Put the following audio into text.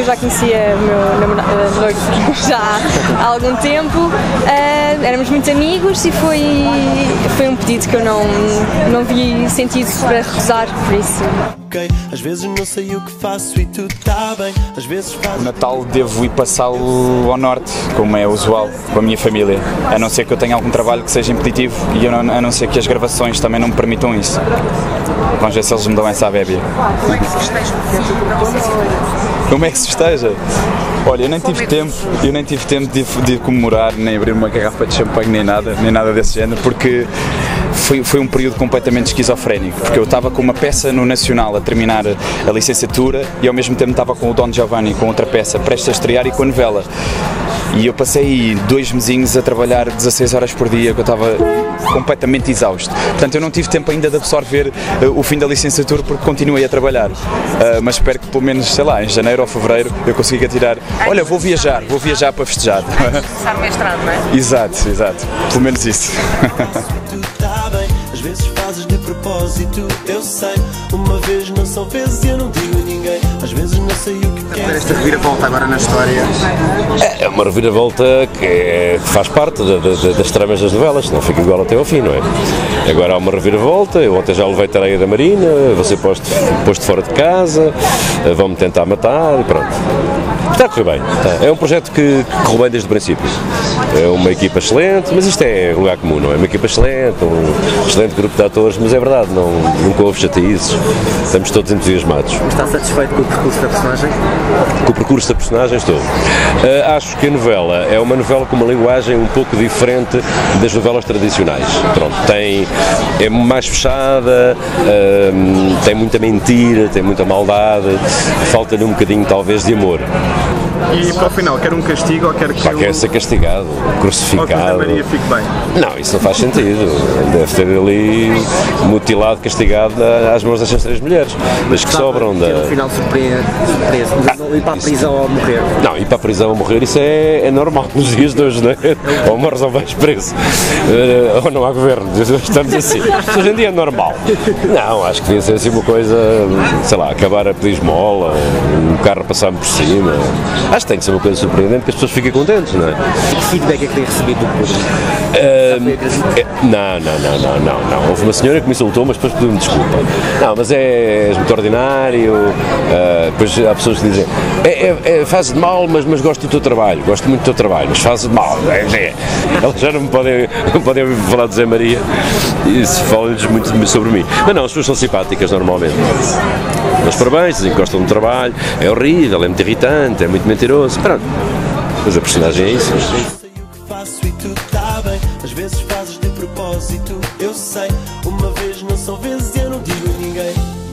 já conhecia o meu noivo já há algum tempo, éramos muito amigos e foi um pedido que eu não vi sentido para recusar, por isso. Às vezes não sei o que faço e tudo está bem. Às vezes o Natal devo ir passá-lo ao norte, como é usual, com a minha família, a não ser que eu tenha algum trabalho que seja impeditivo e a não ser que as gravações também não me permitam isso. Vamos ver se eles me dão essa abébia. Como é que se festeja a licenciatura? Como é que se festeja? Olha, eu nem tive tempo de comemorar, nem abrir uma garrafa de champanhe, nem nada desse género, porque foi um período completamente esquizofrénico, porque eu estava com uma peça no Nacional a terminar a licenciatura e ao mesmo tempo estava com o Don Giovanni, com outra peça prestes a estrear e com a novela. E eu passei 2 mesinhos a trabalhar 16 horas por dia, que eu estava completamente exausto. Portanto, eu não tive tempo ainda de absorver o fim da licenciatura porque continuei a trabalhar. Mas espero que pelo menos, sei lá, em janeiro ou fevereiro eu consiga tirar. Olha, vou viajar para festejar. Começar o mestrado, não é? Exato. Pelo menos isso. Às vezes fazes de propósito, eu sei. Uma vez não são vezes e eu não digo a ninguém. Às vezes não sei o que quero. Esta reviravolta agora na história. É uma reviravolta que faz parte das tramas das novelas, não fica igual até ao fim, não é? Agora há uma reviravolta, eu ontem já levei tareia da Marina, vou ser posto fora de casa, vão-me tentar matar e pronto. Está a correr bem. É um projeto que correu bem desde o princípio. É uma equipa excelente, mas isto é lugar comum, não é? Uma equipa excelente, um excelente grupo de atores, mas é verdade, nunca houve chatices, estamos todos entusiasmados. Está satisfeito com o percurso da personagem? Com o percurso da personagem estou. Acho que a novela é uma novela com uma linguagem um pouco diferente das novelas tradicionais. Pronto, é mais fechada, tem muita mentira, tem muita maldade, falta-lhe um bocadinho talvez de amor. E para o final, quer um castigo ou quer que quer ser castigado, crucificado. Ou que a Maria fique bem? Não, isso não faz sentido. Deve ter ali mutilado, castigado às mãos destas 3 mulheres. Das que sobram da... Um final surpresa, não ir para a prisão ou morrer. Não, ir para a prisão ou morrer, isso é normal nos dias de hoje, não é? Ou morres ou vais preso. Ou não há governo, estamos assim. Isso hoje em dia é normal. Não, acho que devia ser assim uma coisa, sei lá, acabar a pedir esmola, um carro passar-me por cima. Acho que tem que ser uma coisa surpreendente que as pessoas fiquem contentes, não é? Que feedback é que tem recebido do público? Não. Houve uma senhora que me insultou, mas depois pediu-me desculpa. Não, mas és muito ordinário. Depois há pessoas que dizem fazes de mal, mas gosto do teu trabalho, gosto muito do teu trabalho, mas fazes de mal. Elas já não podem ouvir falar de Zé Maria e falam-lhes muito sobre mim. Mas não, as pessoas são simpáticas normalmente. Mas parabéns, dizem que gostam do trabalho, é horrível, é muito irritante, é muito mentiroso. Pronto. Mas a personagem é isso. Eu sei o que faço e tudo está bem. Às vezes fazes de propósito, eu sei. Uma vez não são vezes e eu não digo a ninguém.